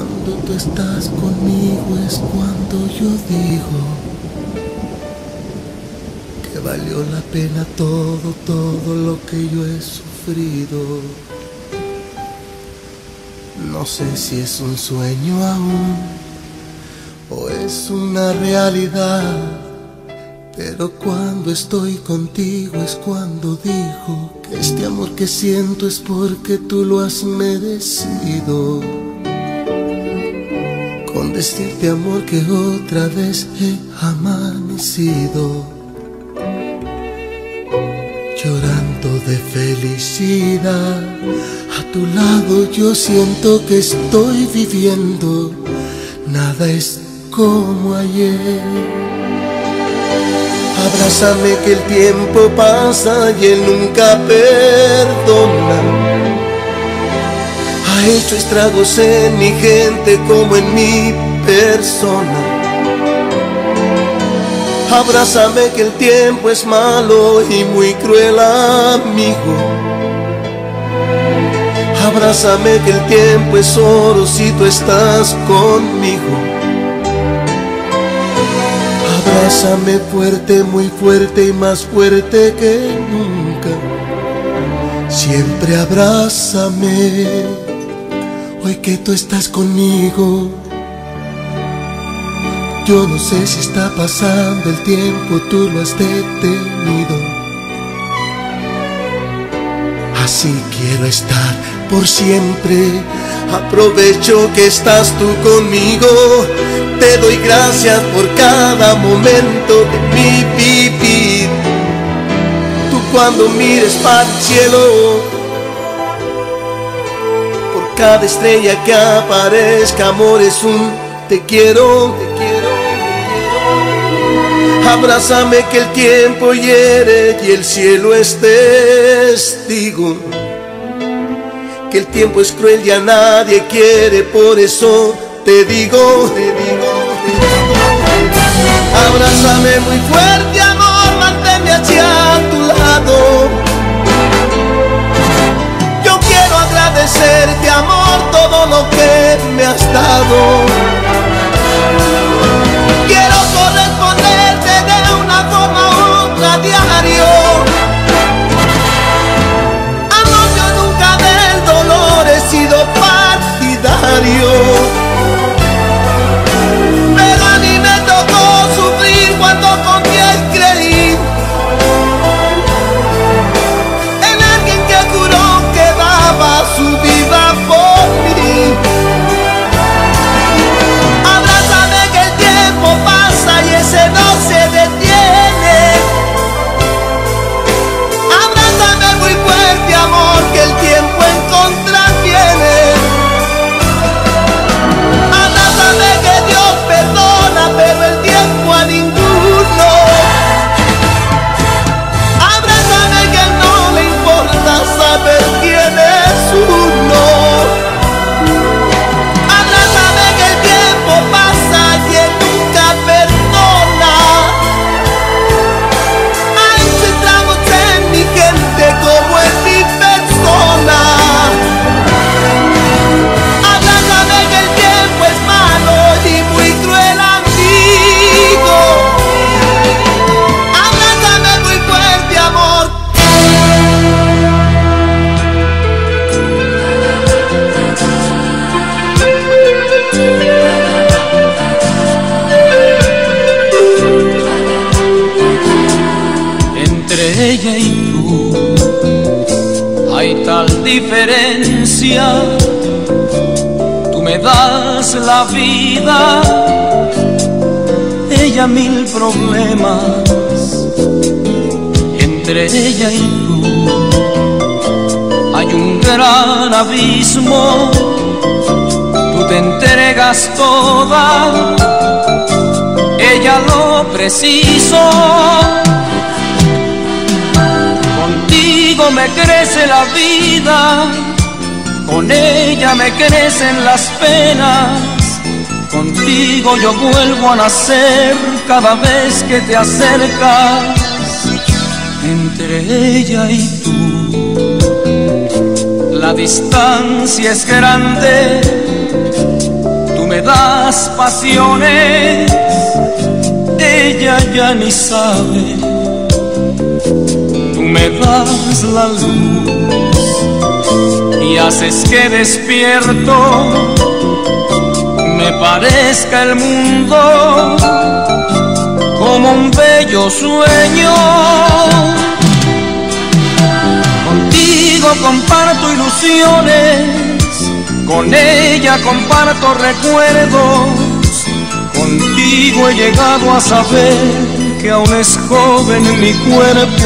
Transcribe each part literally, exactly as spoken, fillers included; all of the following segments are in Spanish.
Cuando tú estás conmigo es cuando yo digo que valió la pena todo, todo lo que yo he sufrido. No sé si es un sueño aún o es una realidad, pero cuando estoy contigo es cuando digo que este amor que siento es porque tú lo has merecido. Con decirte, amor, que otra vez he amanecido llorando de felicidad. A tu lado yo siento que estoy viviendo, nada es como ayer. Abrázame que el tiempo pasa y él nunca perdona. Ha hecho estragos en mi gente como en mi persona. Abrázame que el tiempo es malo y muy cruel amigo. Abrázame que el tiempo es oro si tú estás conmigo. Abrázame fuerte, muy fuerte y más fuerte que nunca. Siempre abrázame, hoy que tú estás conmigo. Yo no sé si está pasando el tiempo, tú lo has detenido. Así quiero estar por siempre. Aprovecho que estás tú conmigo. Te doy gracias por cada momento de mi vivir. Tú cuando mires para el cielo, por cada estrella que aparezca, amor, es un te quiero, te quiero, te quiero. Abrázame que el tiempo hiere y el cielo es testigo. Que el tiempo es cruel y a nadie quiere, por eso te digo, te digo, te digo. Abrázame muy fuerte, amor, manténme hacia tu lado. Yo quiero agradecerte, amor, todo lo que me has dado. Quiero corresponderte de una forma u otra diario. Amor, yo nunca del dolor he sido partidario. Pero a mí me tocó sufrir cuando confié y creí en alguien que juró que daba su vida por mí. Abrázame que el tiempo pasa y ese no se detiene. Abrázame muy fuerte, amor, que el tiempo en contra viene. Abrázame que Dios perdona, pero el tiempo a ninguno. Abrázame que no le importa saber quién es uno. Abrázame que el tiempo pasa y él nunca perdona. Hay estragos en mi gente como en mi persona. Abrázame que el tiempo es malo y muy cruel amigo. Abrázame muy fuerte, amor. Entre ella y tú hay tal diferencia. Tú me das la vida, ella mil problemas. Entre ella y tú hay un gran abismo. Tú te entregas toda, ella lo preciso. Contigo me crece la vida, con ella me crecen las penas. Contigo yo vuelvo a nacer cada vez que te acercas. Entre ella y tú la distancia es grande, das pasiones, ella ya ni sabe. Tú me das la luz y haces que despierto me parezca el mundo como un bello sueño. Contigo comparto ilusiones, con ella comparto recuerdos. Contigo he llegado a saber que aún es joven en mi cuerpo.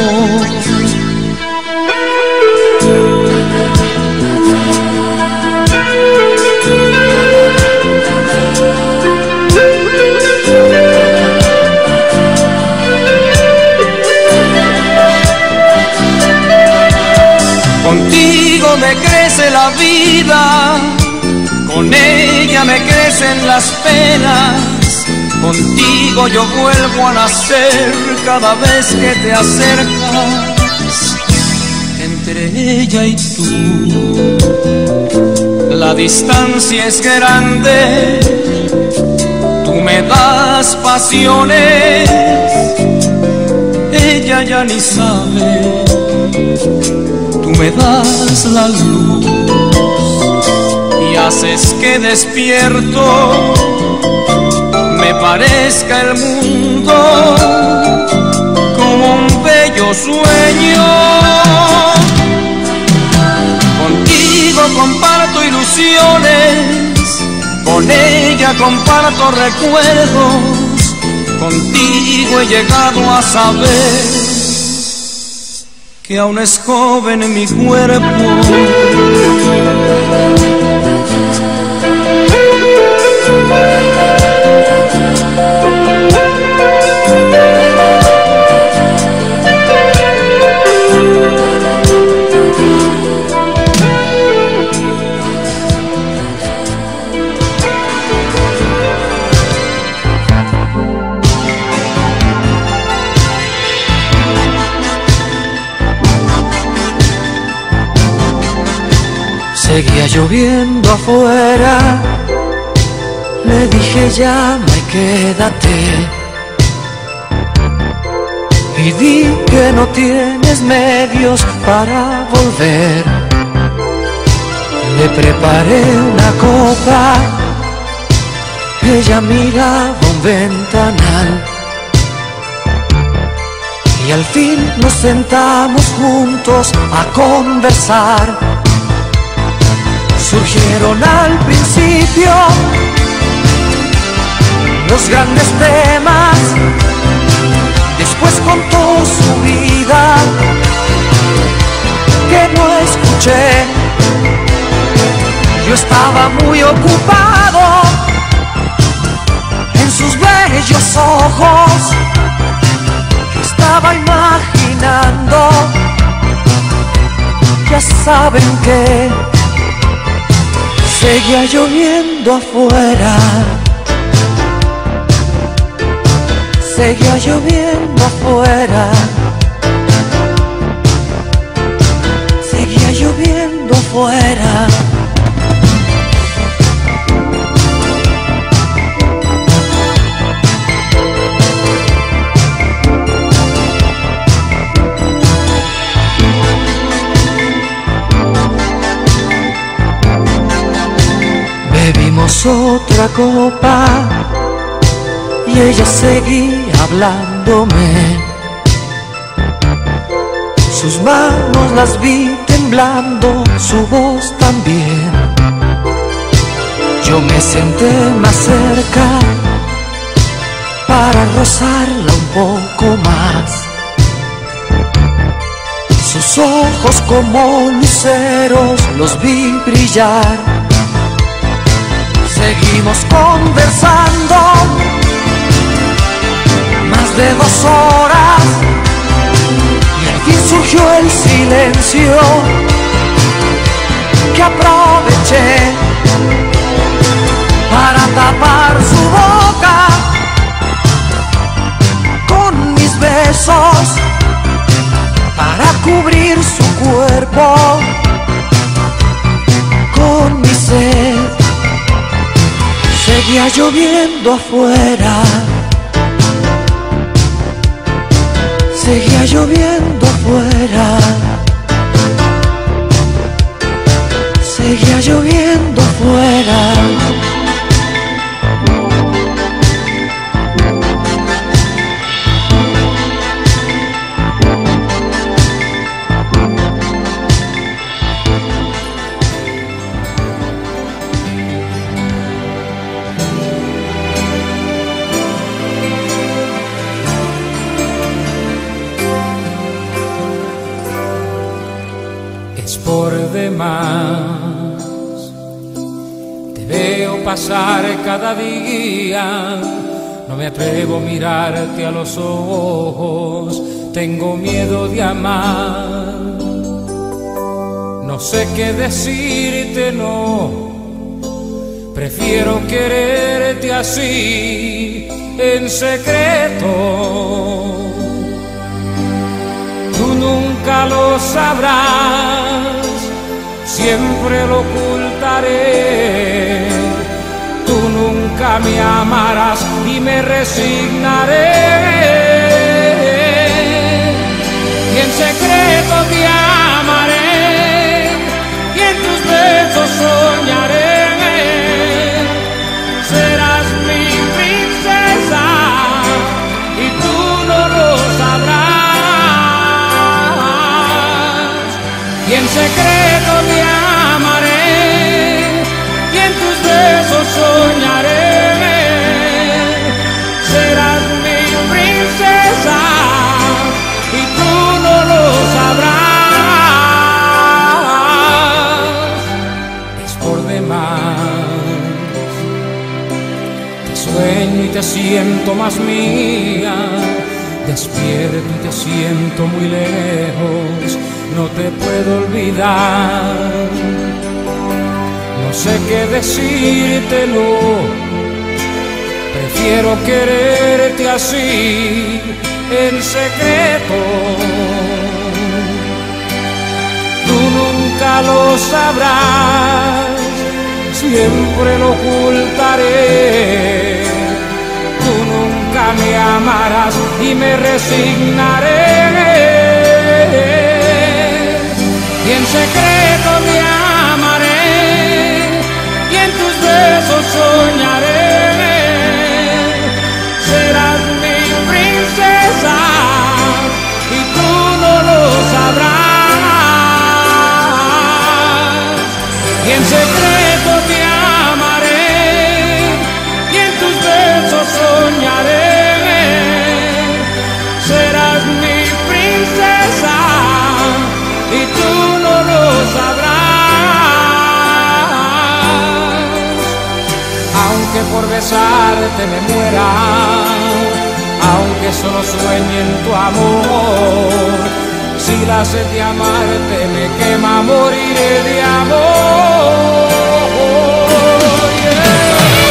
Contigo me crece la vida, con ella me crecen las penas. Contigo yo vuelvo a nacer cada vez que te acercas. Entre ella y tú la distancia es grande. Tú me das pasiones, ella ya ni sabe. Tú me das la luz y haces que despierto me parezca el mundo como un bello sueño. Contigo comparto ilusiones, con ella comparto recuerdos. Contigo he llegado a saber que aún es joven en mi cuerpo. Seguía lloviendo afuera, le dije llama y quédate. Y di que no tienes medios para volver. Le preparé una copa, ella miraba un ventanal. Y al fin nos sentamos juntos a conversar. Surgieron al principio los grandes temas, después contó su vida que no escuché. Yo estaba muy ocupado en sus bellos ojos, estaba imaginando, ya saben que seguía lloviendo afuera, seguía lloviendo afuera, seguía lloviendo afuera. Bebimos otra copa y ella seguía hablándome. Sus manos las vi temblando, su voz también. Yo me senté más cerca para rozarla un poco más. Sus ojos como luceros los vi brillar. Seguimos conversando más de dos horas y al fin surgió el silencio que aproveché para tapar su boca con mis besos, para cubrir su cuerpo con mi sed. Seguía lloviendo afuera, seguía lloviendo afuera, seguía lloviendo afuera. Por demás te veo pasar cada día, no me atrevo a mirarte a los ojos, tengo miedo de amar, no sé qué decirte, no, prefiero quererte así en secreto. Tú nunca lo sabrás, siempre lo ocultaré. Tú nunca me amarás y me resignaré. Y en secreto te amaré y en tus besos soñaré. Serás mi princesa y tú no lo sabrás. Y en secreto te amaré y en tus besos soñaré. Serás mi princesa y tú no lo sabrás. Es por demás, te sueño y te siento más mía. Despierto y te siento muy lejos, no te puedo olvidar. No sé qué decirte, no, prefiero quererte así en secreto. Tú nunca lo sabrás, siempre lo ocultaré. Tú nunca me amarás y me resignaré. Y en secreto te amaré y en tus besos soñaré. Serás mi princesa y tú no lo sabrás. Y en secreto te amaré y en tus besos soñaré. Serás mi princesa y tú no lo sabrás. Aunque por besarte me muera, aunque solo sueñe en tu amor, si la sed de amarte me quema, moriré de amor. Yeah.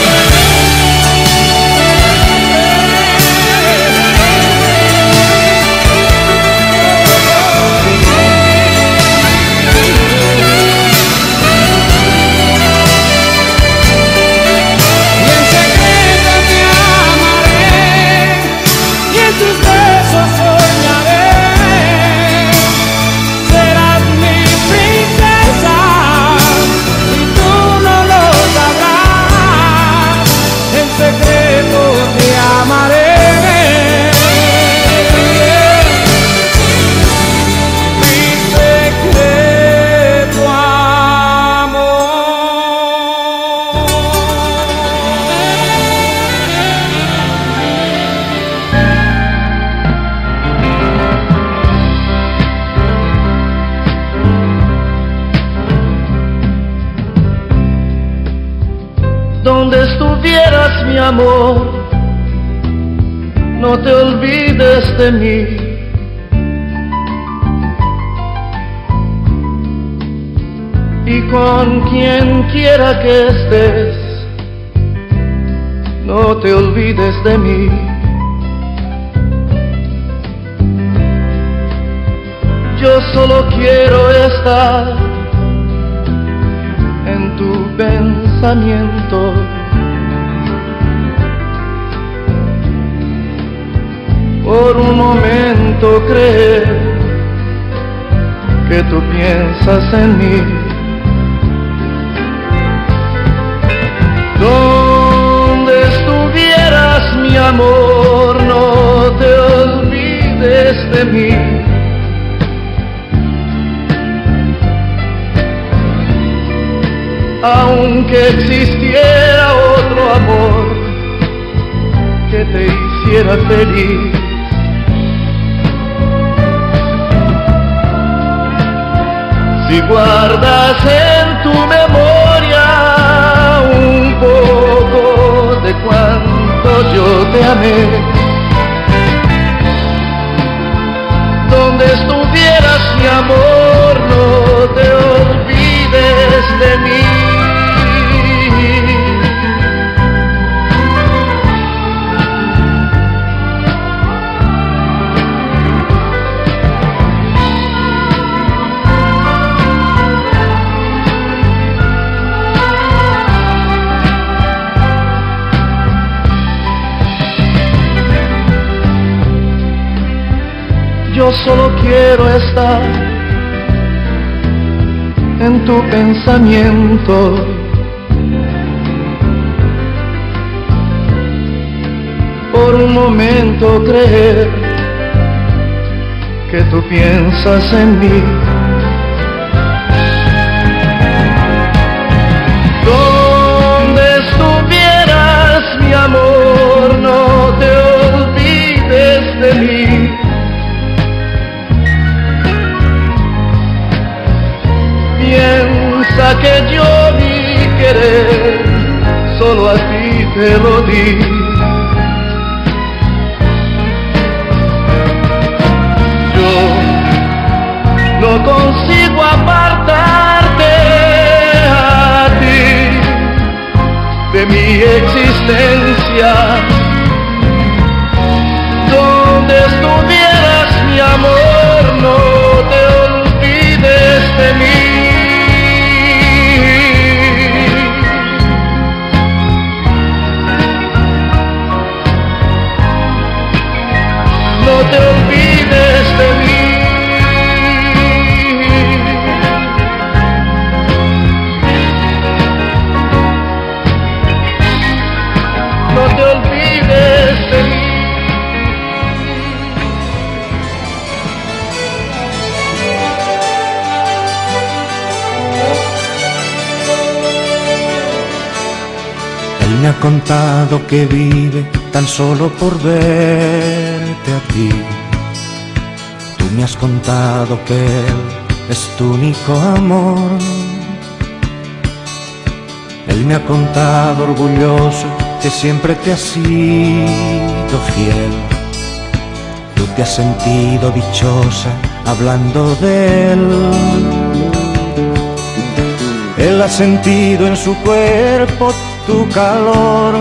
Donde estuvieras, mi amor, no te olvides de mí. Y con quien quiera que estés, no te olvides de mí. Yo solo quiero estar en tu pensamiento por un momento creer que tú piensas en mí. Donde estuvieras, mi amor, no te olvides de mí. Aunque existiera otro amor que te hiciera feliz, si guardas en tu memoria un poco de cuánto yo te amé, donde estuvieras, mi amor, no te olvides de mí. Yo solo quiero estar en tu pensamiento, por un momento creer que tú piensas en mí. Donde estuvieras, mi amor, no te olvides de mí. Piensa que yo mi querer solo a ti te lo di. Yo no consigo apartarte a ti de mi existencia. Donde estuvieras, mi amor, no te olvides de mí. No te olvides de mí. No te olvides de mí. Él me ha contado que vive tan solo por verte a ti. Tú me has contado que él es tu único amor. Él me ha contado orgulloso que siempre te has sido fiel. Tú te has sentido dichosa hablando de él. Él ha sentido en su cuerpo tu calor.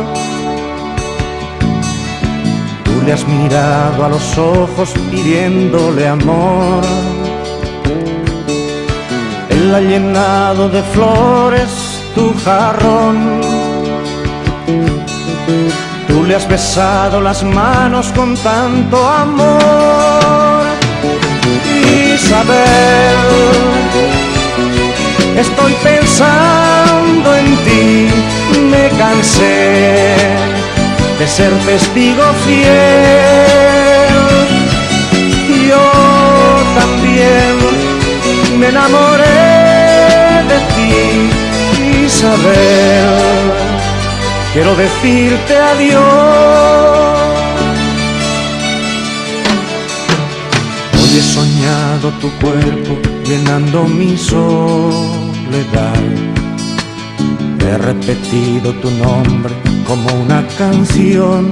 Tú le has mirado a los ojos pidiéndole amor. Él ha llenado de flores tu jarrón. Tú le has besado las manos con tanto amor. Isabel, estoy pensando en ti, me cansé de ser testigo fiel. Yo también me enamoré de ti, Isabel, quiero decirte adiós. Hoy he soñado tu cuerpo llenando mi soledad. He repetido tu nombre como una canción.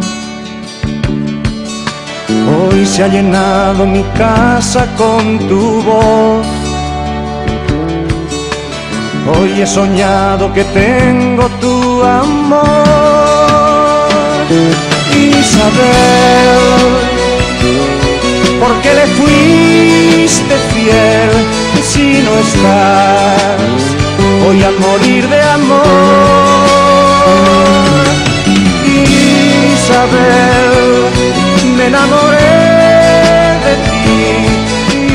Hoy se ha llenado mi casa con tu voz. Hoy he soñado que tengo tu amor. Isabel, ¿por qué le fuiste fiel si no estás hoy a morir de amor? Isabel, me enamoré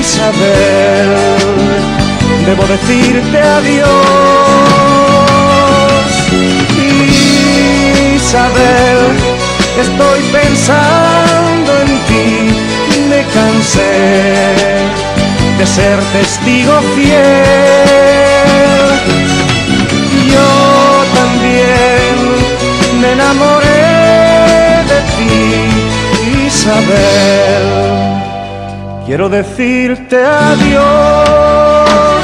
Isabel, debo decirte adiós. Isabel, estoy pensando en ti, me cansé de ser testigo fiel. Yo también me enamoré de ti, Isabel. Quiero decirte adiós.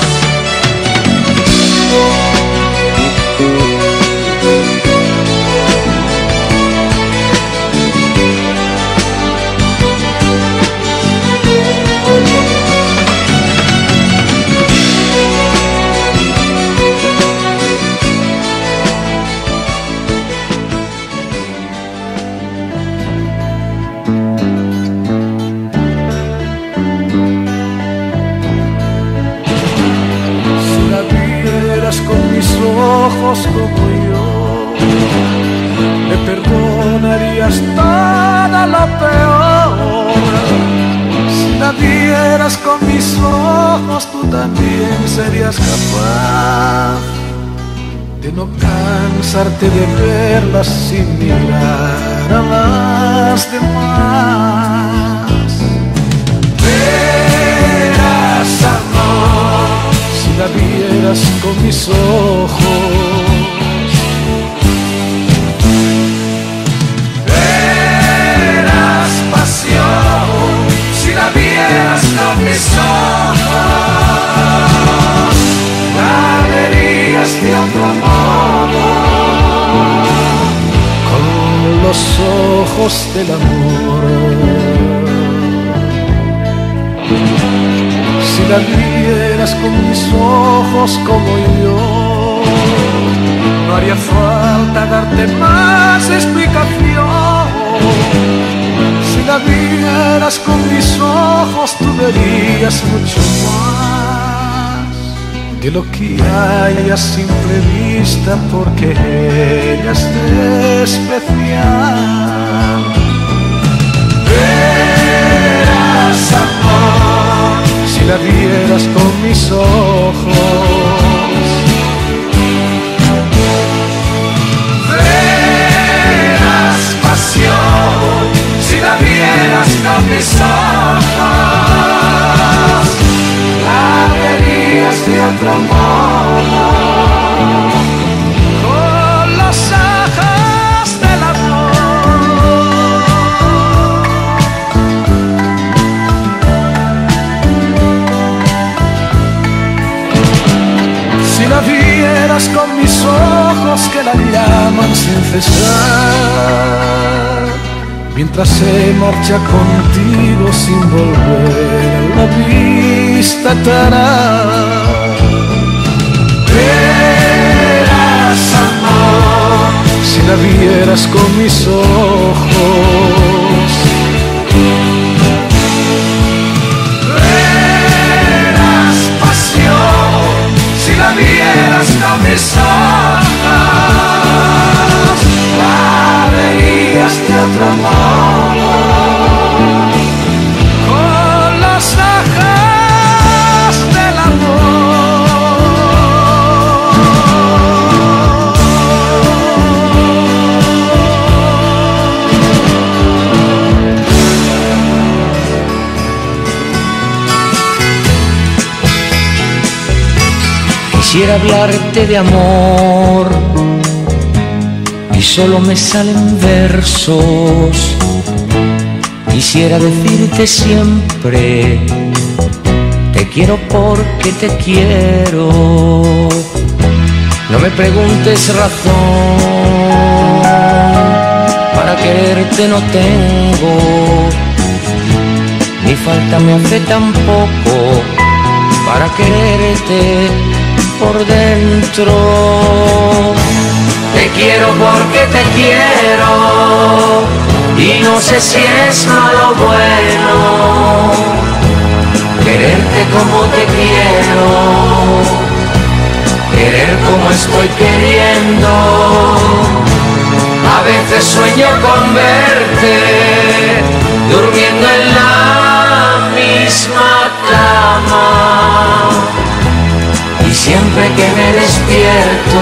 Ojos como yo, me perdonarías todo lo peor. Si la vieras con mis ojos, tú también serías capaz de no cansarte de verlas sin mirar a las demás. Verás, amor, si la vieras con mis ojos, verás pasión. Si la vieras con mis ojos, la verías de otro modo, con los ojos del amor. Si la vieras con mis ojos como yo, no haría falta darte más explicación. Si la vieras con mis ojos, tú verías mucho más de lo que hay a simple vista, porque ella es especial. Verás, amor, si la vieras con mis ojos, verás pasión. Si la vieras con mis ojos, la verías de otro modo, con los ojos del Si la vieras con mis ojos que la llaman sin cesar, mientras se marcha contigo sin volver la vista atrás. Verás, amor, si la vieras con mis ojos, verás pasión. Si la vieras con mis ojos, la verías de otro modo, con los ojos del Quisiera hablarte de amor y solo me salen versos. Quisiera decirte siempre, te quiero porque te quiero. No me preguntes razón, para quererte no tengo, ni falta me hace tampoco para quererte por dentro. Te quiero porque te quiero y no sé si es malo o bueno quererte como te quiero, querer como estoy queriendo. A veces sueño con verte durmiendo en la misma cama. siempre que me despierto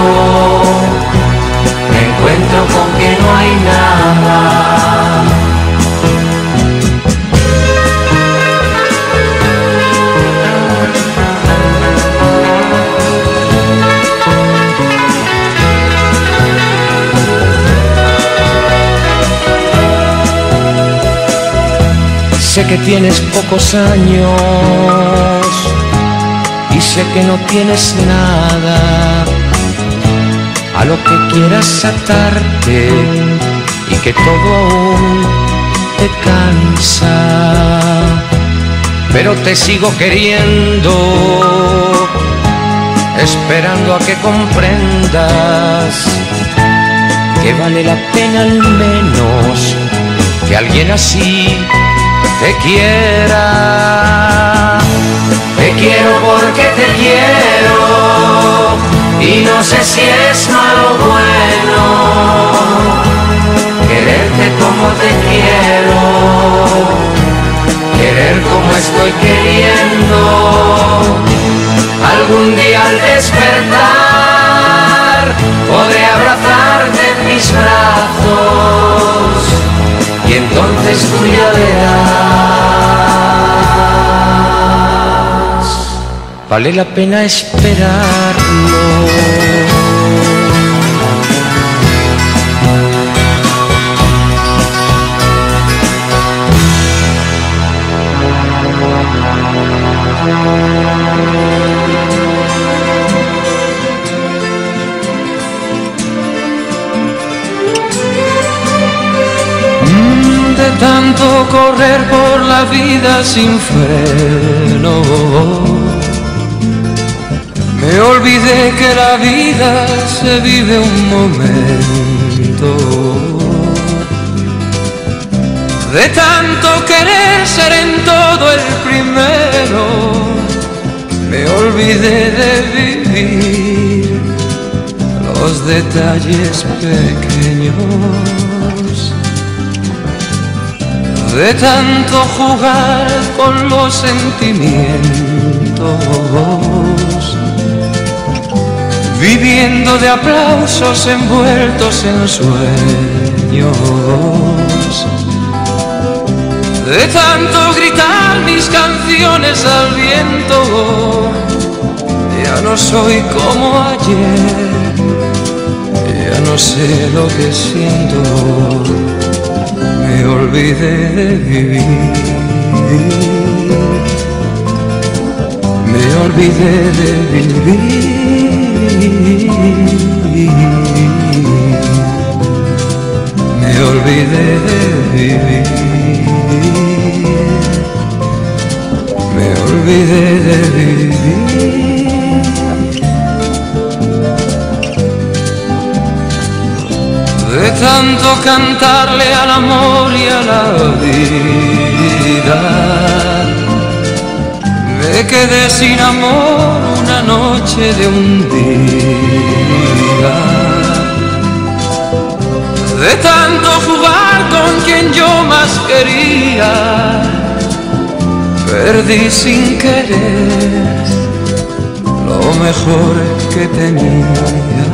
me encuentro con que no hay nada. Sé que tienes pocos años y sé que no tienes nada a lo que quieras atarte y que todo aún te cansa, pero te sigo queriendo, esperando a que comprendas que vale la pena al menos que alguien así te quiera. Te quiero porque te quiero y no sé si es malo o bueno quererte como te quiero, querer como estoy queriendo. Algún día al despertar podré abrazarte en mis brazos y entonces tú ya verás, vale la pena esperarlo. De tanto correr por la vida sin freno, me olvidé que la vida se vive un momento. De tanto querer ser en todo el primero, me olvidé de vivir los detalles pequeños. De tanto jugar con los sentimientos, viviendo de aplausos envueltos en sueños. De tanto gritar mis canciones al viento, ya no soy como ayer, ya no sé lo que siento. Me olvidé de vivir, me olvidé de vivir, me olvidé de vivir, me olvidé de vivir. De tanto cantarle al amor y a la vida, me quedé sin amor una noche de un día. De tanto jugar con quien yo más quería, perdí sin querer lo mejor que tenía.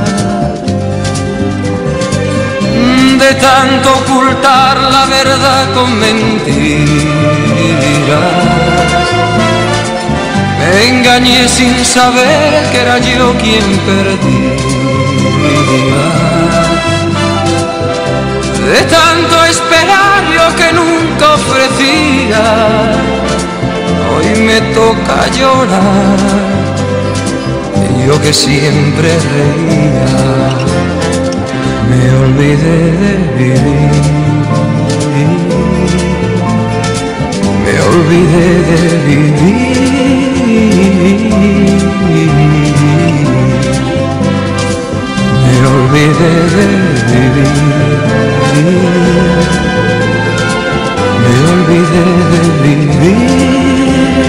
De tanto ocultar la verdad con mentiras, me engañé sin saber que era yo quien perdía. De tanto esperar lo que nunca ofrecía, hoy me toca llorar, yo que siempre reía. Me olvidé de vivir, me olvidé de vivir, me olvidé de vivir, me olvidé de vivir.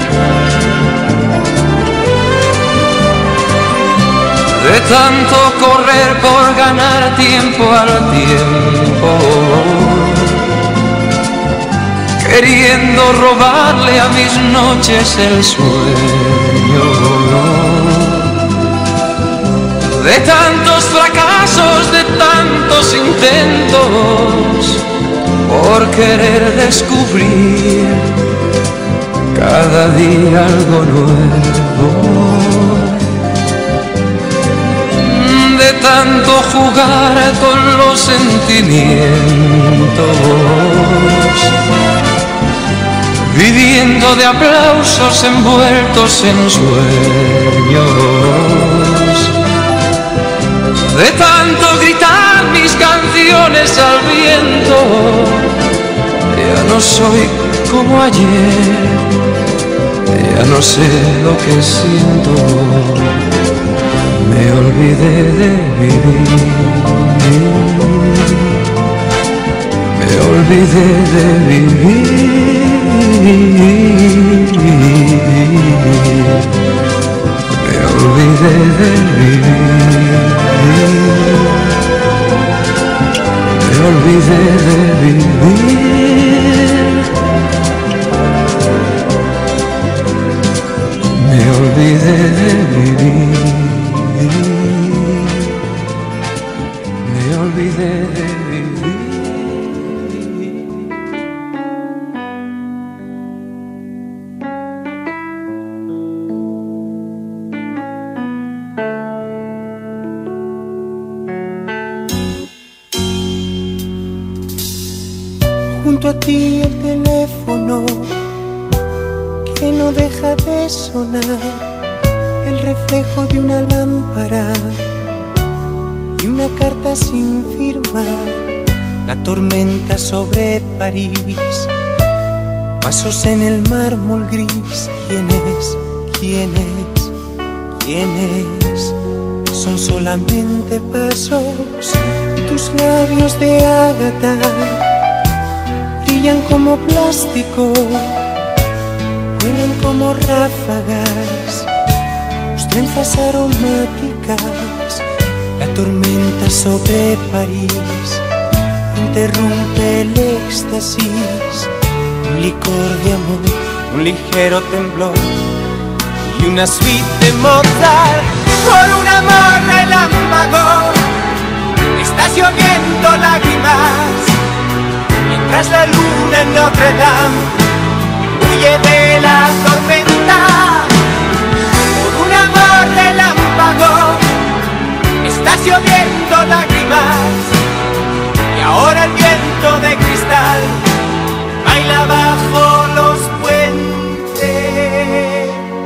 De tanto correr por ganar tiempo al tiempo, queriendo robarle a mis noches el sueño. de tantos fracasos, de tantos intentos, por querer descubrir cada día algo nuevo, de tanto jugar con los sentimientos, viviendo de aplausos envueltos en sueños, de tanto gritar mis canciones al viento. Ya no soy como ayer, ya no sé lo que siento, me olvidé de vivir, me olvidé de vivir, me olvidé de vivir, me olvidé de vivir, me olvidé de vivir, me olvidé de vivir. Junto a ti el teléfono que no deja de sonar, el reflejo de una lámpara y una carta sin firmar, la tormenta sobre París, pasos en el mármol gris. ¿Quién es? ¿Quién es? ¿Quién es? Son solamente pasos, tus labios de ágata brillan como plástico, vuelan como ráfagas, tus trenzas aromáticas. La tormenta sobre París interrumpe el éxtasis, un licor de amor, un ligero temblor y una suite de Mozart. Por un amor relámpago está lloviendo lágrimas, mientras la luna en Notre Dame huye de la tormenta. Por un amor relámpago estás lloviendo lágrimas, y ahora el viento de cristal baila bajo los puentes.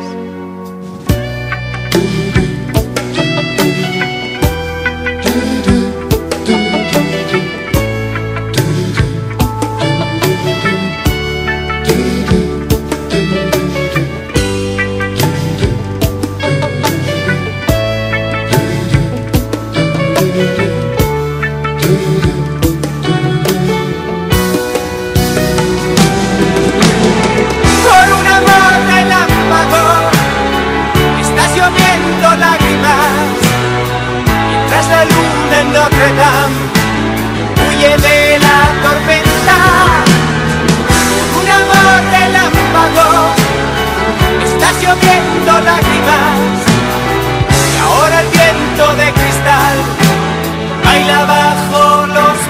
Notre Dame huye de la tormenta. Un amor relámpago está lloviendo lágrimas, y ahora el viento de cristal baila bajo los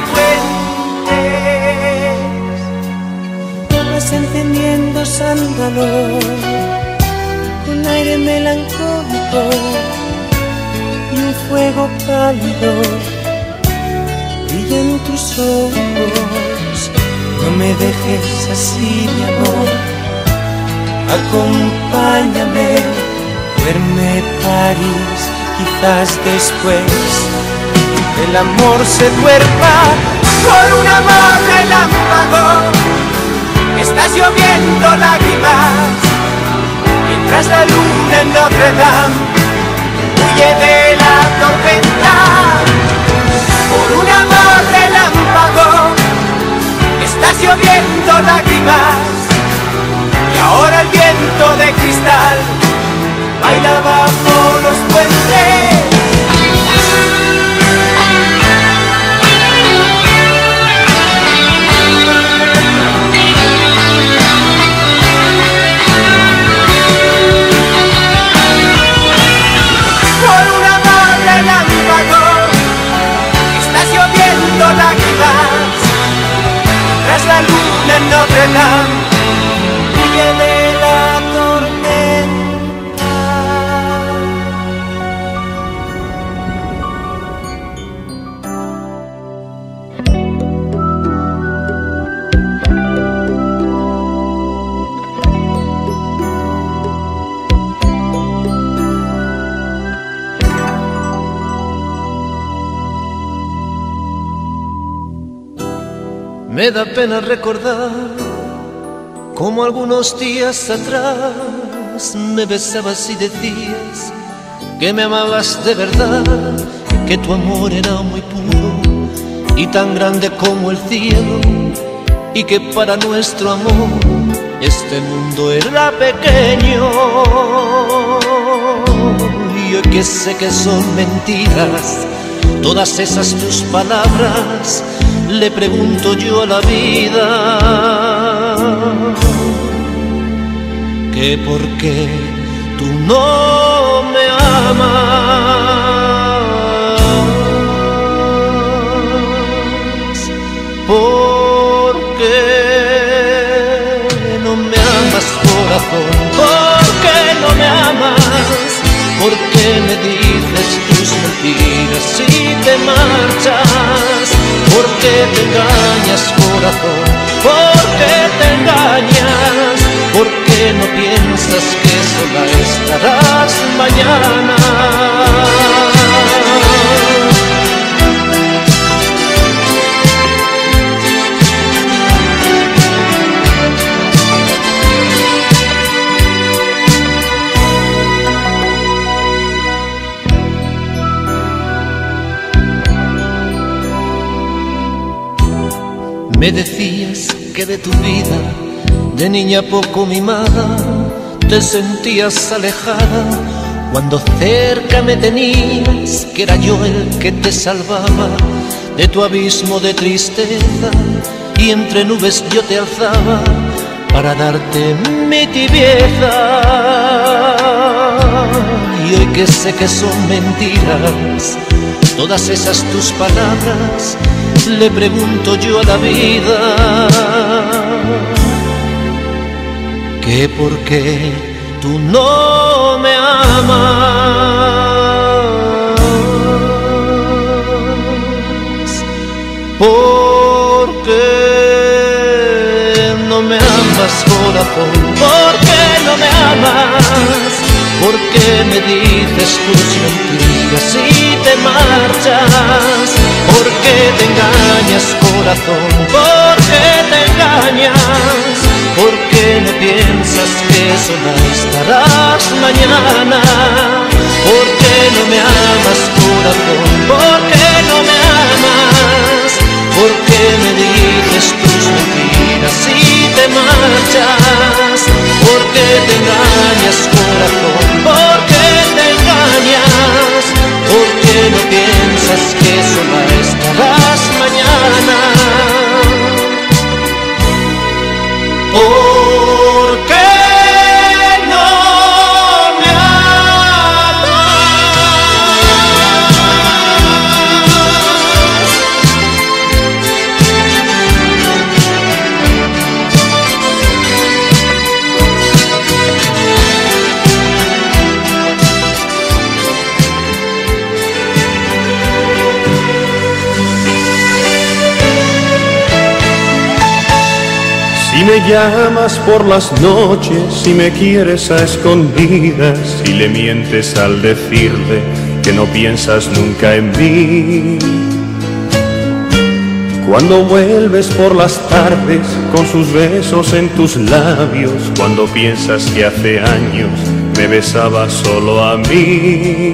puentes. Vas encendiendo sándalos con aire melancólico y un fuego pálido brilla en tus ojos. No me dejes así, mi amor, acompáñame, duerme París, quizás después el amor se duerma. Por un amor relámpago estás lloviendo lágrimas, mientras la luna en Notre Dame huye de la tormenta. Por un amor relámpago estás lloviendo lágrimas, y ahora el viento de cristal baila bajo los puentes. Por un amor relámpago barca huye de la tormenta. Me da pena recordar cómo algunos días atrás me besabas y decías que me amabas de verdad, que tu amor era muy puro y tan grande como el cielo, y que para nuestro amor este mundo era pequeño. Y hoy que sé que son mentiras todas esas tus palabras, le pregunto yo a la vida que por qué tú no me amas, por qué no me amas, corazón, por qué no me amas, por qué me dices tus mentiras y te marchas. ¿Por qué te engañas, corazón? ¿Por qué te engañas? ¿Por qué no piensas que sola estarás mañana? Me decías que de tu vida, de niña poco mimada, te sentías alejada cuando cerca me tenías, que era yo el que te salvaba de tu abismo de tristeza, y entre nubes yo te alzaba para darte mi tibieza. Y hoy que sé que son mentiras todas esas tus palabras, le pregunto yo a la vida que por qué tú no me amas, por qué no me amas, corazón, por qué no me amas, por qué me dices tus mentiras y te marchas. ¿Por qué te engañas, corazón? ¿Por qué te engañas? ¿Por qué no piensas que sola estarás mañana? ¿Por qué no me amas, corazón? ¿Por qué no me amas? ¿Por qué me dices tus mentiras y te marchas? ¿Por qué te engañas, corazón? ¿Por qué te engañas? ¿Por qué no piensas que sola estarás mañana? ¿Por qué no me Si me llamas por las noches, si me quieres a escondidas, si le mientes al decirle que no piensas nunca en mí. Cuando vuelves por las tardes con sus besos en tus labios, cuando piensas que hace años me besabas solo a mí.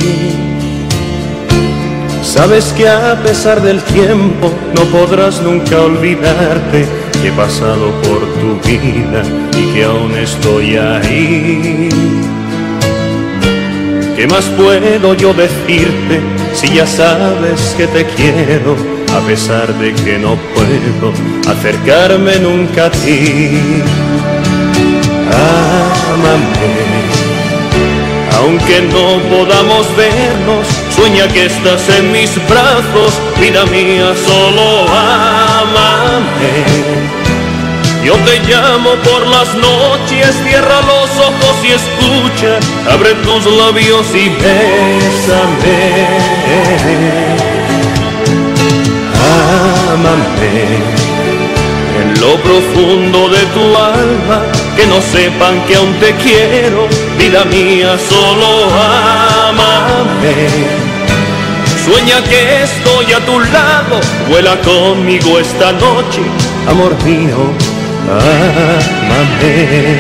Sabes que a pesar del tiempo no podrás nunca olvidarte que he pasado por tu vida y que aún estoy ahí. ¿Qué más puedo yo decirte si ya sabes que te quiero, a pesar de que no puedo acercarme nunca a ti? Ámame, aunque no podamos vernos, sueña que estás en mis brazos, vida mía, solo ámame. Yo te llamo por las noches, cierra los ojos y escucha, abre tus labios y bésame. Ámame en lo profundo de tu alma, que no sepan que aún te quiero, vida mía, solo ámame. Sueña que estoy a tu lado, vuela conmigo esta noche, amor mío, ámame.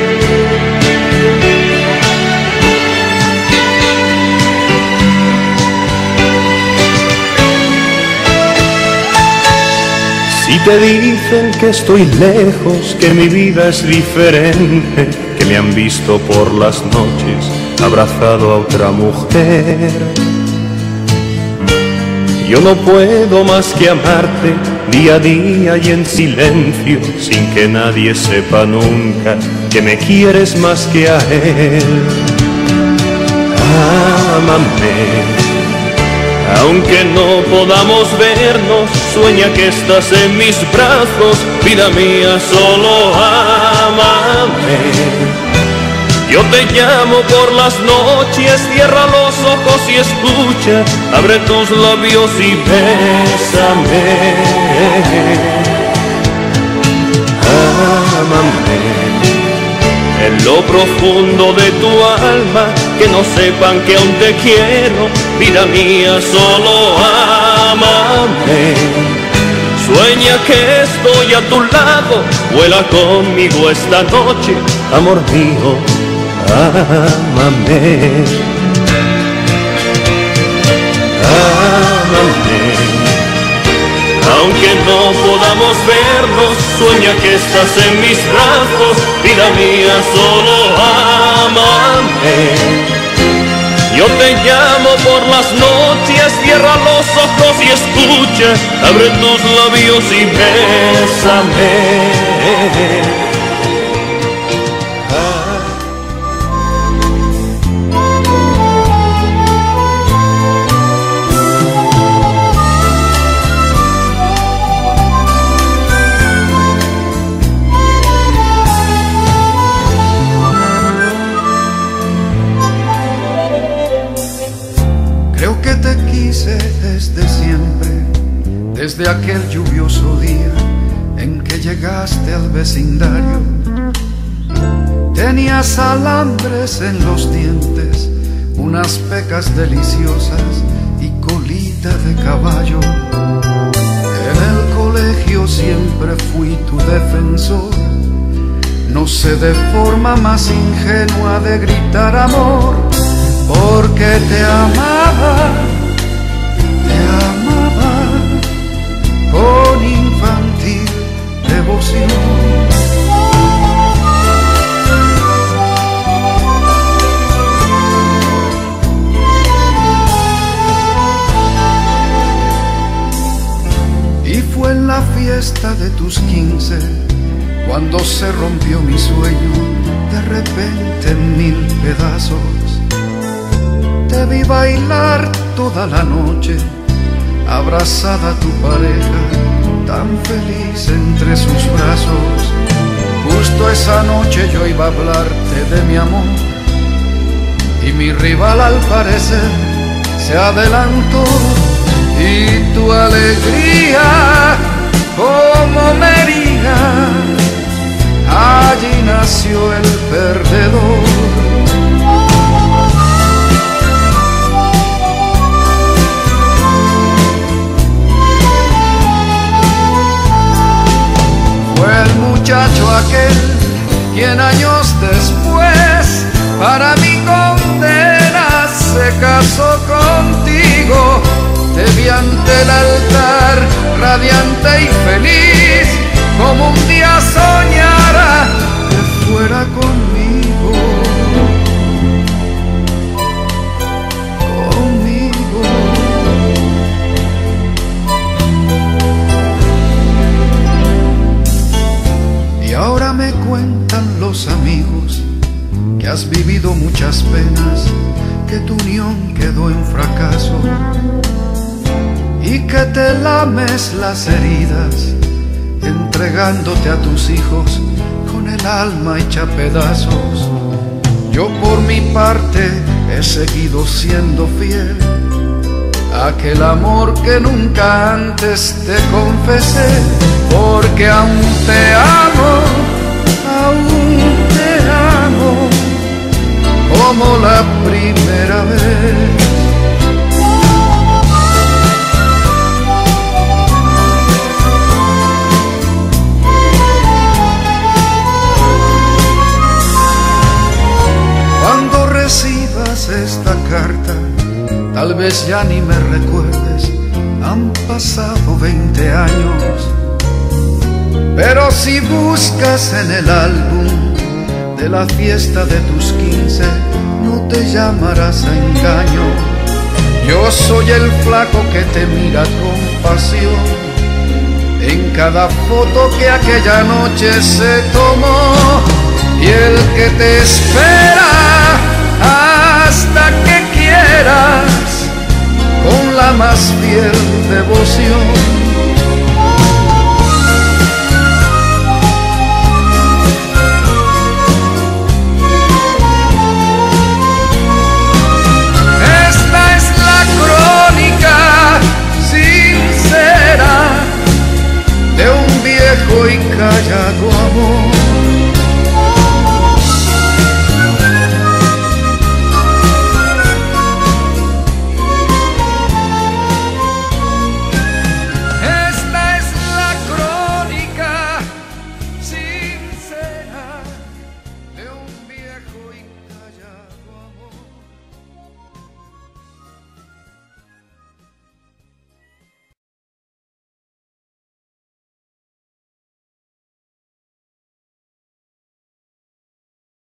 Si te dicen que estoy lejos, que mi vida es diferente, que me han visto por las noches abrazado a otra mujer, yo no puedo más que amarte día a día y en silencio, sin que nadie sepa nunca que me quieres más que a él. Ámame, aunque no podamos vernos, sueña que estás en mis brazos, vida mía, solo ámame. Yo te llamo por las noches, cierra los ojos y escucha, abre tus labios y bésame. Ámame en lo profundo de tu alma, que no sepan que aún te quiero, vida mía, solo ámame. Sueña que estoy a tu lado, vuela conmigo esta noche, amor mío, ámame. Ámame, aunque no podamos vernos, sueña que estás en mis brazos, vida mía, solo ámame. Yo te llamo por las noches, cierra los ojos y escucha, abre tus labios y bésame. Desde siempre, desde aquel lluvioso día en que llegaste al vecindario. Tenías alambres en los dientes, unas pecas deliciosas y colita de caballo. En el colegio siempre fui tu defensor, no sé de forma más ingenua de gritar amor, porque te amaba. Te amaba con infantil devoción. Y fue en la fiesta de tus quince cuando se rompió mi sueño de repente en mil pedazos. Te vi bailar toda la noche, abrazada a tu pareja, tan feliz entre sus brazos. Justo esa noche yo iba a hablarte de mi amor, y mi rival al parecer se adelantó. Y tu alegría como me hería, allí nació el perdedor. El muchacho aquel, quien años después para mi condena se casó contigo. Te vi ante el altar, radiante y feliz, como un día soñara que fuera conmigo. Conmigo. Y ahora me cuentan los amigos que has vivido muchas penas, que tu unión quedó en fracaso y que te lames las heridas entregándote a tus hijos con el alma hecha pedazos. Yo por mi parte he seguido siendo fiel a aquel amor que nunca antes te confesé, porque aún te amo, aún te amo como la primera vez. Cuando recibas esta carta, tal vez ya ni me recuerdes, han pasado veinte años. Pero si buscas en el álbum de la fiesta de tus quince, no te llamarás a engaño. Yo soy el flaco que te mira con pasión en cada foto que aquella noche se tomó, y el que te espera hasta que quieras con la más fiel devoción.